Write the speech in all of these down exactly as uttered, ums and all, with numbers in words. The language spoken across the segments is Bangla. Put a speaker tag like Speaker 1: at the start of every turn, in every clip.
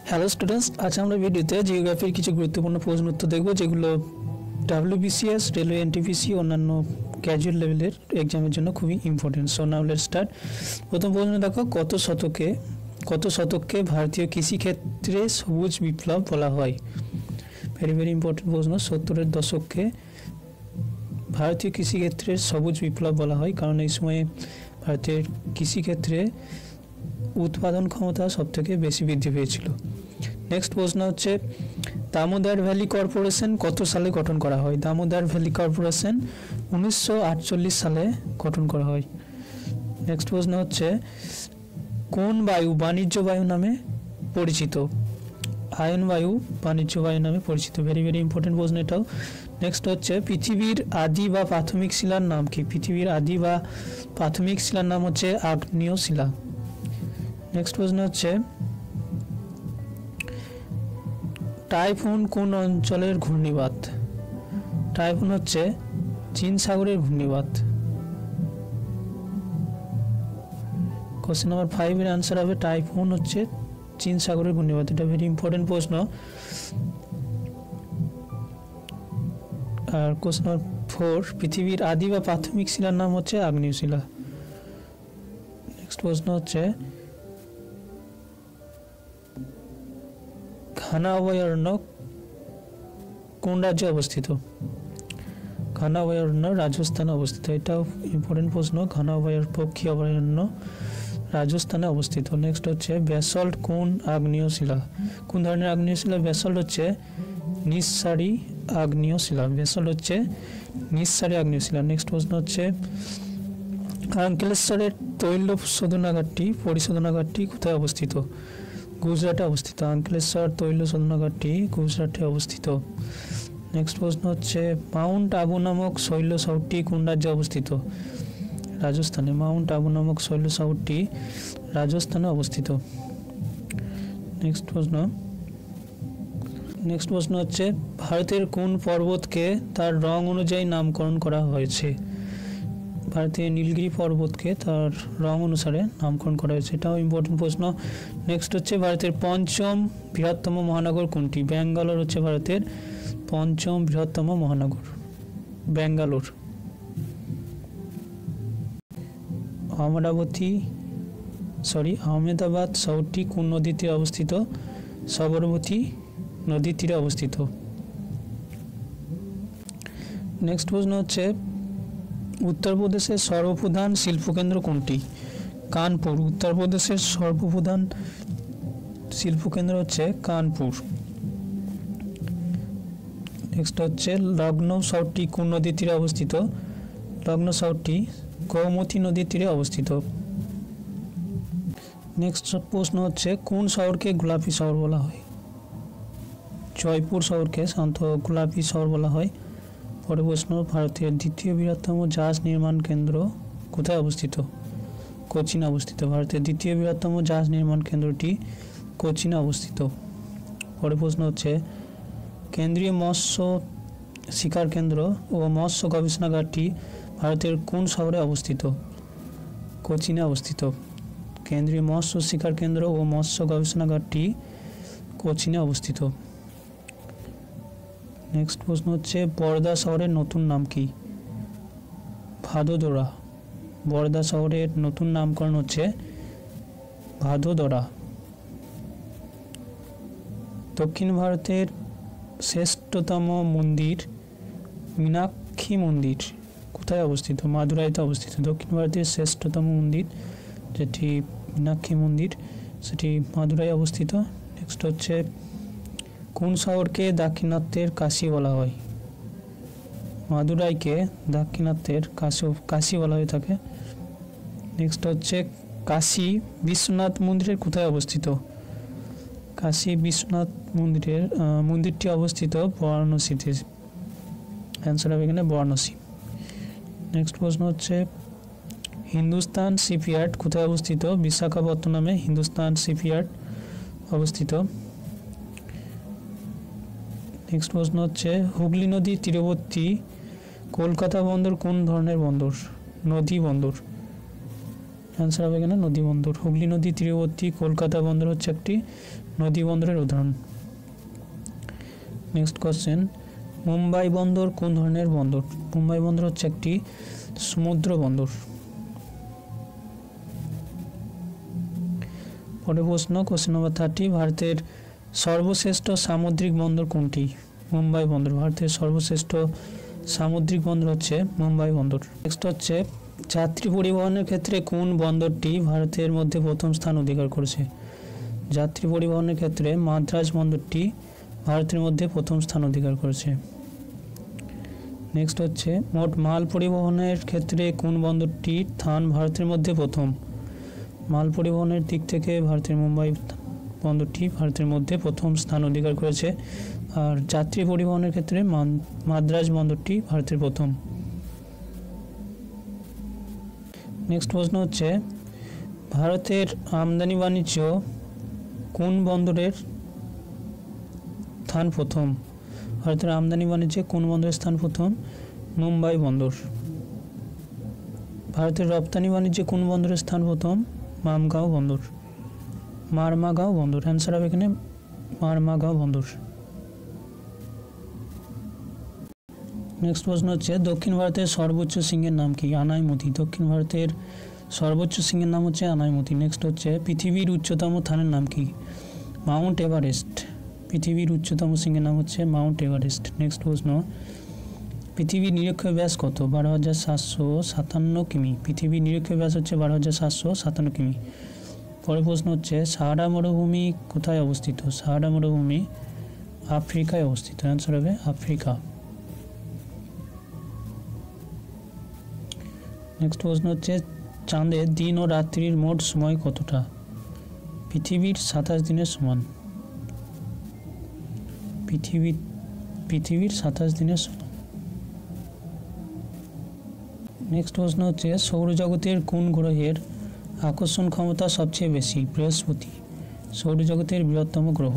Speaker 1: হ্যালো স্টুডেন্টস, আজ আমরা ভিডিওতে জিওগ্রাফির কিছু গুরুত্বপূর্ণ প্রশ্ন উত্তর দেখব, যেগুলো ডাব্লিউবিসিএস, রেলওয়ে, এনটিপিসি, অন্যান্য ক্যাজুয়াল লেভেলের এক্সামের জন্য খুবই important. So now let's start. প্রথম প্রশ্ন দেখো, কত শতকে কত শতককে ভারতীয় কৃষিক্ষেত্রে সবুজ বিপ্লব বলা হয়? ভেরি ভেরি ইম্পর্টেন্ট প্রশ্ন। সত্তরের দশককে ভারতীয় কৃষিক্ষেত্রে সবুজ বিপ্লব বলা হয়, কারণ এই সময়ে ভারতের কৃষিক্ষেত্রে উৎপাদন ক্ষমতা সবথেকে বেশি বৃদ্ধি পেয়েছিল। নেক্সট প্রশ্ন হচ্ছে, দামোদর ভ্যালি কর্পোরেশন কত সালে গঠন করা হয়? দামোদর ভ্যালি কর্পোরেশন উনিশশো আটচল্লিশ সালে গঠন করা হয়। নেক্সট প্রশ্ন হচ্ছে, কোন বায়ু বাণিজ্য বায়ু নামে পরিচিত? আয়ন বায়ু বাণিজ্য বায়ু নামে পরিচিত। ভেরি ভেরি ইম্পর্টেন্ট প্রশ্ন এটাও। নেক্সট হচ্ছে, পৃথিবীর আদি বা প্রাথমিক শিলার নাম কি? পৃথিবীর আদি বা প্রাথমিক শিলার নাম হচ্ছে আগ্নেয় শিলা। নেক্সট প্রশ্ন হচ্ছে, টাইফুন কোন অঞ্চলের ঘূর্ণিবাত? টাইফুন হচ্ছে চীন সাগরের ঘূর্ণিবাত। কোশ্চেন নাম্বার ফাইভ এর আনসার হবে টাইফুন হচ্ছে চীন সাগরের ঘূর্ণিবাত। এটা ভেরি ইম্পর্টেন্ট প্রশ্ন। আর কোশ্চেন নাম্বার ফোর, পৃথিবীর আদি বা প্রাথমিক শিলার নাম হচ্ছে আগ্নেয় শিলা। নেক্সট প্রশ্ন হচ্ছে, ঘানা অভয়ারণ্য কোন রাজ্যে অবস্থিত? ঘানা অভয়ারণ্য রাজস্থানে অবস্থিত। এটাও ইম্পর্টেন্ট প্রশ্ন। ঘানা অভয়ারণ্য পক্ষী অভয়ারণ্য রাজস্থানে অবস্থিত। নেক্সট হচ্ছে, ব্যাসল্ট কোন আগ্নেয় শিলা? কোন ধরনের আগ্নেয় শিলা? ব্যাসল্ট হচ্ছে নিঃসারী আগ্নেয় শিলা। ব্যাসল্ট হচ্ছে নিঃসারী আগ্নেয় শিলা। নেক্সট প্রশ্ন হচ্ছে, আঙ্কেলেশ্বরের তৈল শোধনাগারটি পরিশোধনাগারটি কোথায় অবস্থিত? গুজরাটে অবস্থিত। আঙ্কেলেশ্বর তৈল শোধনাগারটি গুজরাটে অবস্থিত। নেক্সট প্রশ্ন হচ্ছে, মাউন্ট আবু নামক শৈল শহরটি কোন রাজ্যে অবস্থিত? রাজস্থানে। মাউন্ট আবু নামক শৈল শহরটি রাজস্থানে অবস্থিত। নেক্সট প্রশ্ন নেক্সট প্রশ্ন হচ্ছে, ভারতের কোন পর্বতকে তার রং অনুযায়ী নামকরণ করা হয়েছে? ভারতের নীলগিরি পর্বতকে তার রং অনুসারে নামকরণ করা হয়েছে। এটাও ইম্পর্টেন্ট প্রশ্ন। নেক্সট হচ্ছে, ভারতের পঞ্চম বৃহত্তম মহানগর কোনটি? ব্যাঙ্গালোর হচ্ছে ভারতের পঞ্চম বৃহত্তম মহানগর, ব্যাঙ্গালোর। অমরাবতী সরি আহমেদাবাদ শহরটি কোন নদীর তীরে অবস্থিত? সবরমতী নদীর তীরে অবস্থিত। নেক্সট প্রশ্ন হচ্ছে, উত্তরপ্রদেশের সর্বপ্রধান শিল্পকেন্দ্র কোনটি? কানপুর। উত্তরপ্রদেশের সর্বপ্রধান শিল্পকেন্দ্র হচ্ছে কানপুর। নেক্সট হচ্ছে, লখনৌ শহরটি কোন নদীর তীরে অবস্থিত? লখনৌ শহরটি গোমতী নদীর তীরে অবস্থিত। নেক্সট প্রশ্ন হচ্ছে, কোন শহরকে গোলাপি শহর বলা হয়? জয়পুর শহরকে শান্ত গোলাপি শহর বলা হয়। পরের প্রশ্ন, ভারতের দ্বিতীয় বৃহত্তম জাহাজ নির্মাণ কেন্দ্র কোথায় অবস্থিত? কোচিনে অবস্থিত। ভারতের দ্বিতীয় বৃহত্তম জাহাজ নির্মাণ কেন্দ্রটি কোচিনে অবস্থিত। পরের প্রশ্ন হচ্ছে, কেন্দ্রীয় মৎস্য শিকার কেন্দ্র ও মৎস্য গবেষণাগারটি ভারতের কোন শহরে অবস্থিত? কোচিনে অবস্থিত। কেন্দ্রীয় মৎস্য শিকার কেন্দ্র ও মৎস্য গবেষণাগারটি কোচিনে অবস্থিত। নেক্সট প্রশ্ন হচ্ছে, বরদা শহরের নতুন নাম কি? ভাদোদরা। বরদা শহরের নতুন নামকরণ হচ্ছে ভাদোদরা। দক্ষিণ ভারতের শ্রেষ্ঠতম মন্দির মীনাক্ষী মন্দির কোথায় অবস্থিত? মাদুরাইতে অবস্থিত। দক্ষিণ ভারতের শ্রেষ্ঠতম মন্দির যেটি মীনাক্ষী মন্দির, সেটি মাদুরাই অবস্থিত। নেক্সট হচ্ছে, কোন শহরকে দাক্ষিণাত্যের কাশী বলা হয়? মাদুরাইকে দাক্ষিণাত্যের কাশী কাশী বলা হয়ে থাকে। নেক্সট হচ্ছে, কাশী বিশ্বনাথ মন্দিরের কোথায় অবস্থিত? কাশী বিশ্বনাথ মন্দিরের মন্দিরটি অবস্থিত বারাণসীতে। অ্যান্সার হবে এখানে বারাণসী। নেক্সট প্রশ্ন হচ্ছে, হিন্দুস্তান শিপইয়ার্ড কোথায় অবস্থিত? বিশাখাপত্তনমে হিন্দুস্তান শিপইয়ার্ড অবস্থিত। নেক্সট প্রশ্ন হচ্ছে, হুগলি নদীর তীরবর্তী কলকাতা বন্দর কোন ধরনের বন্দর? নদী বন্দর। অ্যান্সার হবে এখানে নদী বন্দর। হুগলি নদী তীরবর্তী কলকাতা বন্দর হচ্ছে একটি নদী বন্দরের উদাহরণ। নেক্সট কোশ্চেন, মুম্বাই বন্দর কোন ধরনের বন্দর? মুম্বাই বন্দর হচ্ছে একটি সমুদ্র বন্দর। পরের প্রশ্ন, কোশ্চেন নম্বর থার্টি, ভারতের সর্বশ্রেষ্ঠ সামুদ্রিক বন্দর কোনটি? মুম্বাই বন্দর। ভারতের সর্বশ্রেষ্ঠ সামুদ্রিক বন্দর হচ্ছে মুম্বাই বন্দর। নেক্সট হচ্ছে, যাত্রী পরিবহনের ক্ষেত্রে কোন বন্দরটি ভারতের মধ্যে প্রথম স্থান অধিকার করেছে? যাত্রী পরিবহনের ক্ষেত্রে মাদ্রাজ বন্দরটি ভারতের মধ্যে প্রথম স্থান অধিকার করেছে। নেক্সট হচ্ছে, মোট মাল পরিবহনের ক্ষেত্রে কোন বন্দরটির স্থান ভারতের মধ্যে প্রথম? মাল পরিবহনের দিক থেকে ভারতের মুম্বাই বন্দরটি ভারতের মধ্যে প্রথম স্থান অধিকার করেছে। আর যাত্রী পরিবহনের ক্ষেত্রে মাদ্রাজ বন্দরটি ভারতের প্রথম। নেক্সট প্রশ্ন হচ্ছে, ভারতের আমদানি বাণিজ্য কোন বন্দরের স্থান প্রথম? ভারতের আমদানি বাণিজ্যে কোন বন্দরের স্থান প্রথম? মুম্বাই বন্দর। ভারতের রপ্তানি বাণিজ্যে কোন বন্দরের স্থান প্রথম? মামগাঁও বন্দর, মারমাগাঁও বন্দর। অ্যান্সার হবে এখানে মারমাগাঁও বন্দর। নেক্সট প্রশ্ন হচ্ছে, দক্ষিণ ভারতের সর্বোচ্চ সিংহের নাম কি? আনাইমতি। দক্ষিণ ভারতের সর্বোচ্চ সিংহের নাম হচ্ছে আনাইমতি। নেক্সট হচ্ছে, পৃথিবীর উচ্চতম স্থানের নাম কি? Mount Everest. পৃথিবীর উচ্চতম সিংহের নাম হচ্ছে মাউন্ট এভারেস্ট। নেক্সট প্রশ্ন, পৃথিবীর নিরক্ষীয় ব্যাস কত? বারো হাজার সাতশো সাতান্ন কিমি। পৃথিবীর নিরক্ষীয় ব্যাস হচ্ছে বারো হাজার সাতশো সাতান্ন কিমি। পরের প্রশ্ন হচ্ছে, সাহারা মরুভূমি কোথায় অবস্থিত? সাহারা মরুভূমি আফ্রিকায় অবস্থিত। অ্যান্সার হবে আফ্রিকা। নেক্সট প্রশ্ন হচ্ছে, চাঁদের দিন ও রাত্রির মোট সময় কতটা? পৃথিবীর সাতাশ দিনের সমান। পৃথিবী পৃথিবীর সাতাশ দিনের সমান। নেক্সট প্রশ্ন হচ্ছে, সৌরজগতের কোন গ্রহের আকর্ষণ ক্ষমতা সবচেয়ে বেশি? বৃহস্পতি সৌরজগতের বৃহত্তম গ্রহ।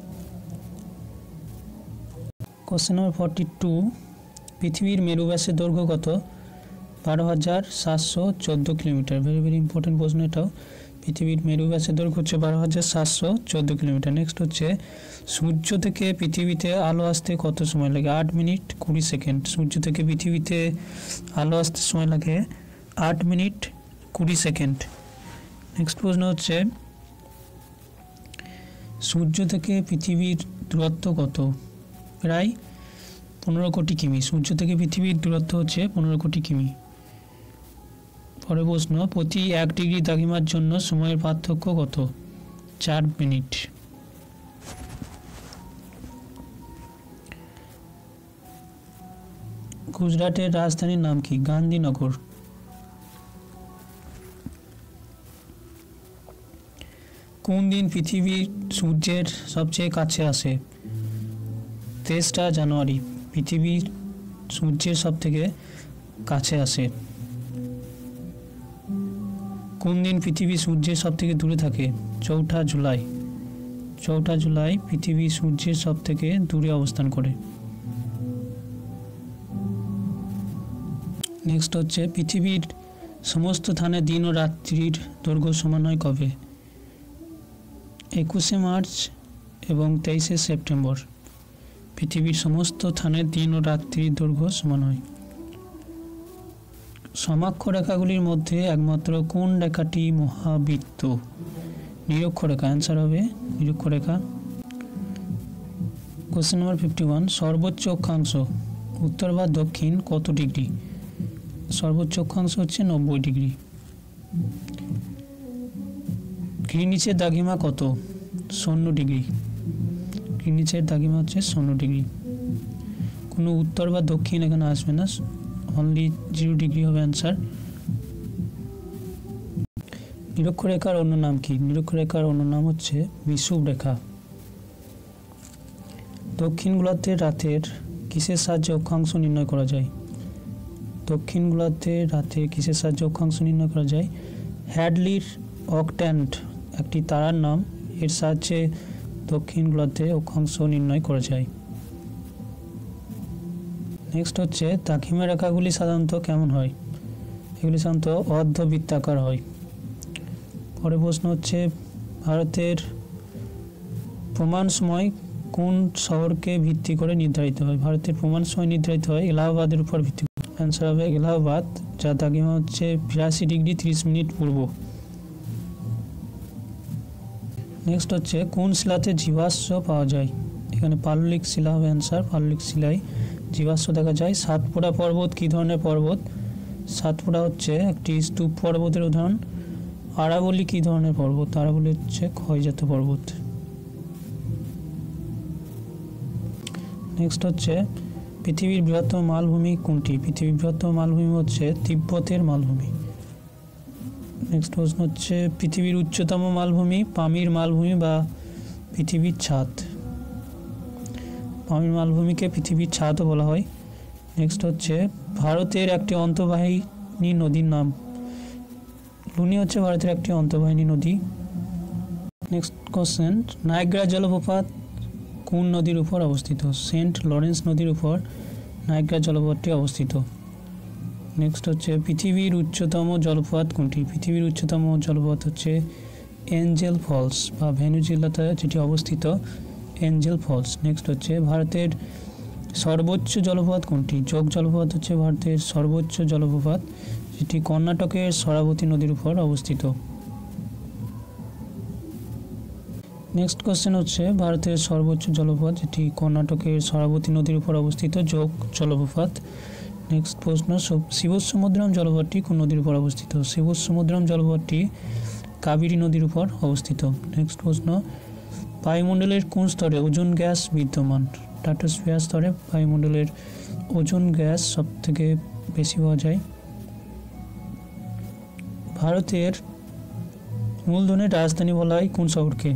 Speaker 1: কোশ্চেন নম্বর ফর্টি টু, পৃথিবীর মেরুব্যাসের দৈর্ঘ্য কত? বারো হাজার সাতশো চোদ্দো কিলোমিটার। ভেরি ভেরি ইম্পর্টেন্ট প্রশ্ন এটাও। পৃথিবীর মেরুব্যাসের দৈর্ঘ্য হচ্ছে বারো হাজার সাতশো চোদ্দো কিলোমিটার। নেক্সট হচ্ছে, সূর্য থেকে পৃথিবীতে আলো আসতে কত সময় লাগে? আট মিনিট কুড়ি সেকেন্ড। সূর্য থেকে পৃথিবীতে আলো আসতে সময় লাগে আট মিনিট কুড়ি সেকেন্ড। নেক্সট প্রশ্ন হচ্ছে, সূর্য থেকে পৃথিবীর দূরত্ব কত? প্রায় পনেরো কোটি কিমি। সূর্য থেকে পৃথিবীর দূরত্ব হচ্ছে পনেরো কোটি কিমি। পরের প্রশ্ন, প্রতি এক ডিগ্রি দ্রাঘিমার জন্য সময়ের পার্থক্য কত? চার মিনিট। গুজরাটের রাজধানীর নাম কি? গান্ধীনগর। কোন দিন পৃথিবী সূর্যের সবচেয়ে কাছে আসে? তেইশটা জানুয়ারি পৃথিবী সূর্যের সব থেকে কাছে আসে। কোন দিন পৃথিবী সূর্যের সব থেকে দূরে থাকে? চৌঠা জুলাই। চৌঠা জুলাই পৃথিবী সূর্যের সব থেকে দূরে অবস্থান করে। নেক্সট হচ্ছে, পৃথিবীর সমস্ত স্থানে দিন ও রাত্রির দৈর্ঘ্য সমান হয় কবে? একুশে মার্চ এবং তেইশে সেপ্টেম্বর পৃথিবীর সমস্ত স্থানের দিন ও রাত্রির দৈর্ঘ্য সমান হয়। সমাক্ষ রেখাগুলির মধ্যে একমাত্র কোন রেখাটি মহাবৃত্ত? নিরক্ষরেখা। অ্যান্সার হবে নিরক্ষরেখা। কোশ্চেন নম্বর ফিফটি ওয়ান, সর্বোচ্চ অক্ষাংশ উত্তর বা দক্ষিণ কত ডিগ্রি? সর্বোচ্চ অক্ষাংশ হচ্ছে নব্বই ডিগ্রি। গ্রিনিচের দ্রাঘিমা কত? শূন্য ডিগ্রি। গ্রিনিচের দ্রাঘিমা হচ্ছে শূন্য ডিগ্রি। কোনো উত্তর বা দক্ষিণ এখানে আসবে না, অনলি জিরো ডিগ্রি হবে অ্যান্সার। নিরক্ষরেখার অন্য নাম কি? নিরক্ষরেখার অন্য নাম হচ্ছে বিষুব রেখা। দক্ষিণ গোলার্ধের রাতের কিসের সাহায্যে অক্ষাংশ নির্ণয় করা যায়? দক্ষিণ গোলার্ধের রাতে কিসের সাহায্যে অক্ষাংশ নির্ণয় করা যায়? হ্যাডলির অক্ট্যান্ট একটি তারার নাম, এর সাহায্যে দক্ষিণ গোলার্ধে অক্ষাংশ নির্ণয় করা যায়। নেক্সট হচ্ছে, দ্রাঘিমা রেখাগুলি সাধারণত কেমন হয়? এগুলি সাধারণত অর্ধবৃত্তাকার হয়। পরের প্রশ্ন হচ্ছে, ভারতের প্রমাণ সময় কোন শহরকে ভিত্তি করে নির্ধারিত হয়? ভারতের প্রমাণ সময় নির্ধারিত হয় এলাহাবাদের উপর ভিত্তি করে। অ্যান্সার হবে এলাহাবাদ, যা দ্রাঘিমা হচ্ছে বিরাশি ডিগ্রি তিরিশ মিনিট পূর্ব। নেক্সট হচ্ছে কোন শিলাতে জীবাশ্ম পাওয়া যায়? এখানে পাললিক শিলা হবে অ্যান্সার। পাললিক শিলায় জীবাশ্ম দেখা যায়। সাতপুরা পর্বত কী ধরনের পর্বত? সাতপুরা হচ্ছে একটি স্তূপ পর্বতের উদাহরণ। আরাবলি কী ধরনের পর্বত? আরাবলি হচ্ছে ক্ষয়জাত পর্বত। নেক্সট হচ্ছে পৃথিবীর বৃহত্তম মালভূমি কোনটি? পৃথিবীর বৃহত্তম মালভূমি হচ্ছে তিব্বতের মালভূমি। নেক্সট প্রশ্ন হচ্ছে পৃথিবীর উচ্চতম মালভূমি পামির মালভূমি বা পৃথিবীর ছাদ? পামির মালভূমিকে পৃথিবীর ছাদও বলা হয়। নেক্সট হচ্ছে ভারতের একটি অন্তর্বাহিনী নদীর নাম? লুনি হচ্ছে ভারতের একটি অন্তর্বাহিনী নদী। নেক্সট কোশ্চেন নায়াগ্রা জলপ্রপাত কোন নদীর উপর অবস্থিত? সেন্ট লরেন্স নদীর উপর নায়াগ্রা জলপ্রপাতটি অবস্থিত। নেক্সট হচ্ছে পৃথিবীর উচ্চতম জলপ্রপাত কোনটি? পৃথিবীর উচ্চতম জলপ্রপাত হচ্ছে এঞ্জেল ফলস বা ভেনেজুয়েলাতে যেটি অবস্থিত এঞ্জেল ফলস। নেক্সট হচ্ছে ভারতের সর্বোচ্চ জলপ্রপাত কোনটি? যোগ জলপ্রপাত হচ্ছে ভারতের সর্বোচ্চ জলপ্রপাত, যেটি কর্ণাটকের শরাবতী নদীর উপর অবস্থিত। নেক্সট কোশ্চেন হচ্ছে ভারতের সর্বোচ্চ জলপ্রপাত যেটি কর্ণাটকের শরাবতী নদীর উপর অবস্থিত যোগ জলপ্রপাত। নেক্সট প্রশ্ন শিবসমুদ্রম জলপ্রপাতটি কোন নদীর উপর অবস্থিত? শিবসমুদ্রম জলপ্রপাতটি কাবেরী নদীর উপর অবস্থিত। নেক্সট প্রশ্ন বায়ুমণ্ডলের কোন স্তরে ওজোন গ্যাস বিদ্যমান? স্ট্র্যাটোস্ফিয়ার স্তরে বায়ুমণ্ডলের ওজোন গ্যাস সব থেকে বেশি পাওয়া যায়। ভারতের মূলধনের রাজধানী বলা হয় কোন শহরকে?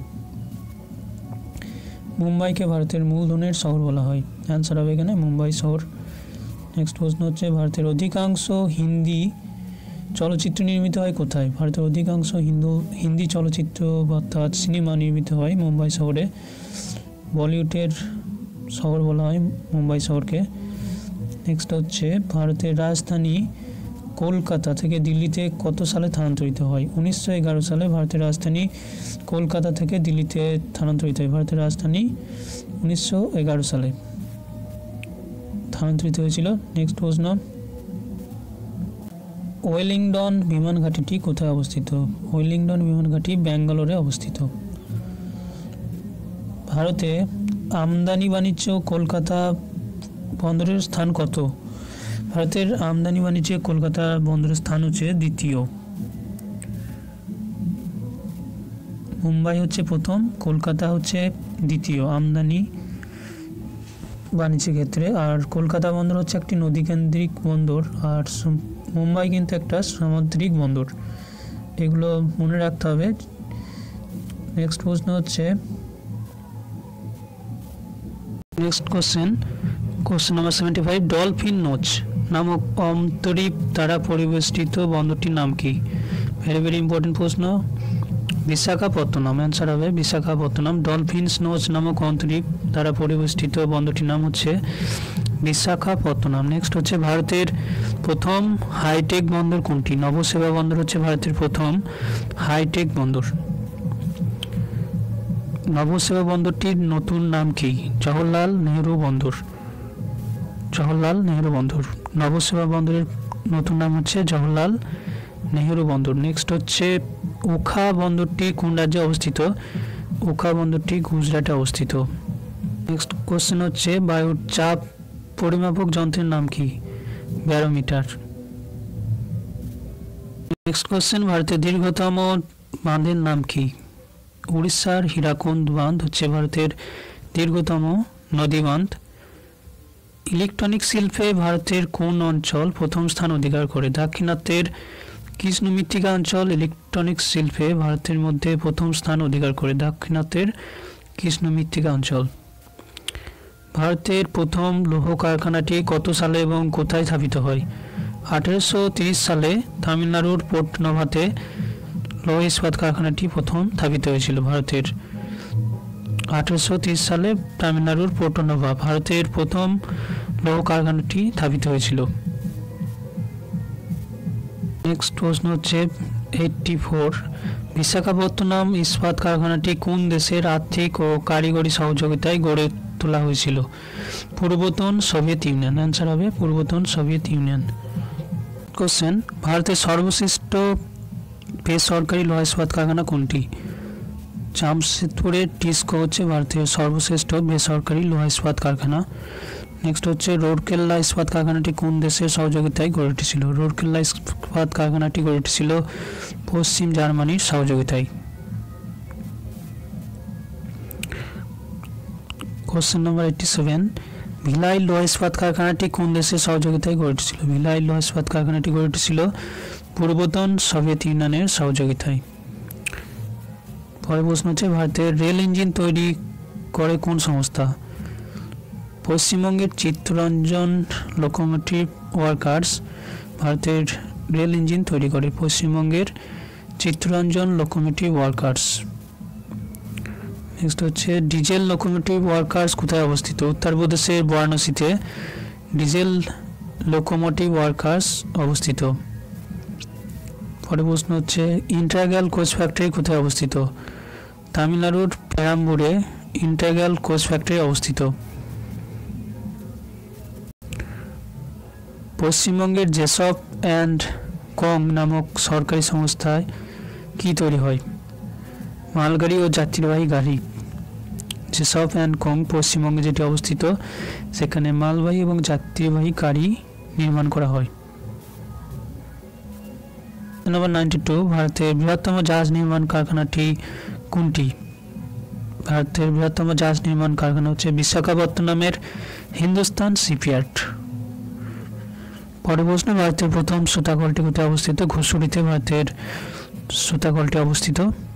Speaker 1: মুম্বাইকে ভারতের মূলধনের শহর বলা হয়। অ্যান্সার হবে এখানে মুম্বাই শহর। নেক্সট প্রশ্ন হচ্ছে ভারতের অধিকাংশ হিন্দি চলচ্চিত্র নির্মিত হয় কোথায়? ভারতের অধিকাংশ হিন্দু হিন্দি চলচ্চিত্র অর্থাৎ সিনেমা নির্মিত হয় মুম্বাই শহরে। বলিউডের শহর বলা হয় মুম্বাই শহরকে। নেক্সট হচ্ছে ভারতের রাজধানী কলকাতা থেকে দিল্লিতে কত সালে স্থানান্তরিত হয়? উনিশশো এগারো সালে ভারতের রাজধানী কলকাতা থেকে দিল্লিতে স্থানান্তরিত হয়। ভারতের রাজধানী উনিশশো এগারো সালে স্থানান্তরিত হয়েছিল। নেক্সট প্রশ্ন ওয়েলিংটন বিমান ঘাঁটিটি কোথায় অবস্থিত? ওয়েলিংটন বিমান ঘাঁটি ব্যাঙ্গালোরে অবস্থিত। ভারতে আমদানি বাণিজ্য কলকাতা বন্দরের স্থান কত? ভারতের আমদানি বাণিজ্যে কলকাতা বন্দরের স্থান হচ্ছে দ্বিতীয়। মুম্বাই হচ্ছে প্রথম, কলকাতা হচ্ছে দ্বিতীয় আমদানি বাণিজ্যের ক্ষেত্রে। আর কলকাতা বন্দর হচ্ছে একটি নদীকেন্দ্রিক বন্দর, আর মুম্বাই কিন্তু একটা সামুদ্রিক বন্দর। এগুলো মনে রাখতে হবে। নেক্সট প্রশ্ন হচ্ছে next question question number seventy five dolphin nose নামক অন্তরীপ দ্বারা পরিবেষ্টিত বন্দরটির নাম কি? ভেরি ভেরি ইম্পর্টেন্ট প্রশ্ন। বিশাখাপত্তনম। অ্যান্সার হবে বিশাখাপত্তনম। ডলফিনস নোচ নামক অন্তরীপ দ্বারা পরিবেষ্টিত বন্দরটির নাম হচ্ছে বিশাখাপত্তনম। নেক্সট হচ্ছে ভারতের প্রথম হাইটেক বন্দর কোনটি? নবসেবা বন্দর হচ্ছে ভারতের প্রথম হাইটেক বন্দর। নবসেবা বন্দরটির নতুন নাম কি? জওহরলাল নেহরু বন্দর। জওহরলাল নেহরু বন্দর। নবসেবা বন্দরের নতুন নাম হচ্ছে জওহরলাল নেহরু বন্দর। নেক্সট হচ্ছে ওখা বন্দরটি কোন রাজ্যে অবস্থিত? ওখা বন্দরটি গুজরাটে অবস্থিত। নেক্সট কোশ্চেন হচ্ছে বায়ুর চাপ পরিমাপক যন্ত্রের নাম কি? ব্যারোমিটার। নেক্সট কোশ্চেন ভারতের দীর্ঘতম বাঁধের নাম কি? উড়িষ্যার হীরাকুন্দ বাঁধ হচ্ছে ভারতের দীর্ঘতম নদী বাঁধ। ইলেকট্রনিক শিল্পে ভারতের কোন অঞ্চল প্রথম স্থান অধিকার করে? দাক্ষিণাত্যের কৃষ্ণ মৃত্তিকা অঞ্চল ইলেকট্রনিক শিল্পে ভারতের মধ্যে প্রথম স্থান অধিকার করে। দাক্ষিণাত্যের কৃষ্ণ মৃত্তিকা অঞ্চল। ভারতের প্রথম লৌহ কারখানাটি কত সালে এবং কোথায় স্থাপিত হয়? আঠেরোশো তিরিশ সালে তামিলনাড়ুর পোর্ট নোভাতে লৌহ ইস্পাত কারখানাটি প্রথম স্থাপিত হয়েছিল ভারতের। আঠেরোশো তিরিশ সালে তামিলনাড়ুর পোর্ট নোভা ভারতের প্রথম লৌহ কারখানাটি স্থাপিত হয়েছিল। নেক্সট প্রশ্ন হচ্ছে এইটটি ফোর বিশাখাপত্তনম ইস্পাত কারখানাটি কোন দেশের আর্থিক ও কারিগরি সহযোগিতায় গড়ে তোলা হয়েছিল? পূর্বতন সোভিয়েত ইউনিয়ন। অ্যান্সার হবে পূর্বতন সোভিয়েত ইউনিয়ন। কোশ্চেন, ভারতের সর্বশ্রেষ্ঠ বেসরকারি লোহা ইস্পাত কারখানা কোনটি? জামশেদপুরের টিসকো হচ্ছে ভারতের সর্বশ্রেষ্ঠ বেসরকারি লোহা ইস্পাত কারখানা। নেক্সট হচ্ছে রৌরকেল্লা ইস্পাত কারখানাটি কোন দেশের সহযোগিতায় গড়ে উঠেছিল? রৌরকেল্লা ইস্পাত কারখানাটি গড়ে উঠেছিল পশ্চিম জার্মানির সহযোগিতায়। Question number eighty seven, Bhilai লোহা ইস্পাত কারখানাটি কোন দেশের সহযোগিতায় গড়ে উঠেছিল? ভিলাই লোহা ইস্পাত কারখানাটি গড়ে উঠেছিল পূর্বতন সোভিয়েত ইউনিয়নের সহযোগিতায়। পরের প্রশ্ন হচ্ছে, ভারতের রেল ইঞ্জিন তৈরি করে কোন সংস্থা? পশ্চিমবঙ্গের চিত্তরঞ্জন লোকোমোটিভ ওয়ার্কার্স ভারতের রেল ইঞ্জিন তৈরি করে পশ্চিমবঙ্গের চিত্তরঞ্জন লোকোমোটিভ ওয়ার্কার্স। নেক্সট হচ্ছে, ডিজেল লোকোমোটিভ ওয়ার্কার্স কোথায় অবস্থিত? উত্তরপ্রদেশের বারাণসীতে ডিজেল লোকোমোটিভ ওয়ার্কার্স অবস্থিত। পরের প্রশ্ন হচ্ছে, ইন্টাগ্রাল কোচ ফ্যাক্টরি কোথায় অবস্থিত? তামিলনাড়ুর পেরাম্বুরে ইন্টাগ্রাল কোচ ফ্যাক্টরি অবস্থিত। পশ্চিমবঙ্গের জেসপ অ্যান্ড কং নামক সরকারি সংস্থায় কি তৈরি হয়? মালগাড়ি ও যাত্রীবাহী গাড়ি। জেসপ অ্যান্ড কং পশ্চিমবঙ্গে যেটি অবস্থিত সেখানে মালবাহী এবং যাত্রীবাহী গাড়ি নির্মাণ করা হয়। নাম্বার নাইনটি টু, ভারতের বৃহত্তম জাহাজ নির্মাণ কারখানাটি কোনটি? ভারতের বৃহত্তম জাহাজ নির্মাণ কারখানা হচ্ছে বিশাখাপত্তনমের হিন্দুস্তান শিপইয়ার্ড। পরের প্রশ্ন, ভারতের প্রথম সুতাকলটি কোথায় অবস্থিত? ঘুষুরিতে ভারতের সুতাকলটি অবস্থিত।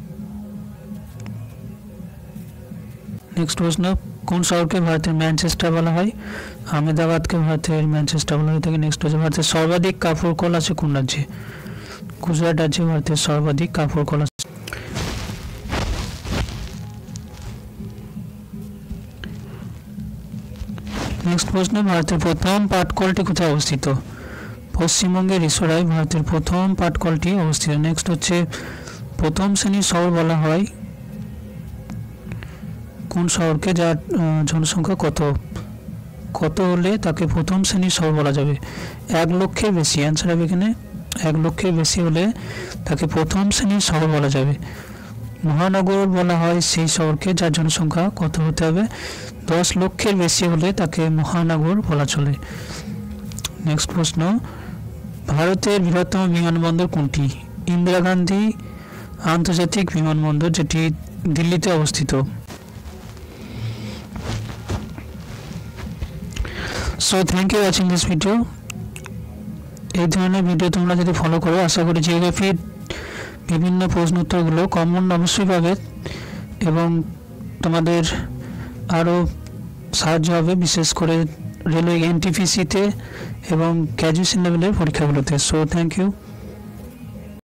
Speaker 1: নেক্সট প্রশ্ন, কোন শহরকে ভারতের ম্যানচেস্টার বলা হয়? আহমেদাবাদকে ভারতের ম্যানচেস্টার বলা হয়ে থাকে। নেক্সট হচ্ছে, ভারতের সর্বাধিক কাপড় কল আছে কোন রাজ্যে? গুজরাট রাজ্যে ভারতের সর্বাধিক কাপড় কল আছে। নেক্সট প্রশ্ন, ভারতের প্রথম পাটকলটি কোথায় অবস্থিত? পশ্চিমবঙ্গের রিসোরায় ভারতের প্রথম পাটকলটি অবস্থিত। নেক্সট হচ্ছে, প্রথম শ্রেণীর শহর বলা হয় কোন শহরকে যার জনসংখ্যা কত কত হলে তাকে প্রথম শ্রেণীর শহর বলা যাবে? এক লক্ষের বেশি। অ্যান্সার হবে এখানে এক লক্ষের বেশি হলে তাকে প্রথম শ্রেণীর শহর বলা যাবে। মহানগর বলা হয় সেই শহরকে যার জনসংখ্যা কত হতে হবে? দশ লক্ষের বেশি হলে তাকে মহানগর বলা চলে। নেক্সট প্রশ্ন, ভারতের বৃহত্তম বিমানবন্দর কোনটি? ইন্দিরা গান্ধী আন্তর্জাতিক বিমানবন্দর, যেটি দিল্লিতে অবস্থিত। So thank you watching this video. এই ধরনের ভিডিও তোমরা যদি ফলো করো, আশা করি জিওগ্রাফির বিভিন্ন প্রশ্ন উত্তরগুলো কমন অবশ্যই পাবে এবং তোমাদের আরও সাহায্য হবে, বিশেষ করে রেলওয়ে এনটিপিসিতে এবং গ্র্যাজুয়েশন লেভেলের পরীক্ষাগুলোতে। So thank you.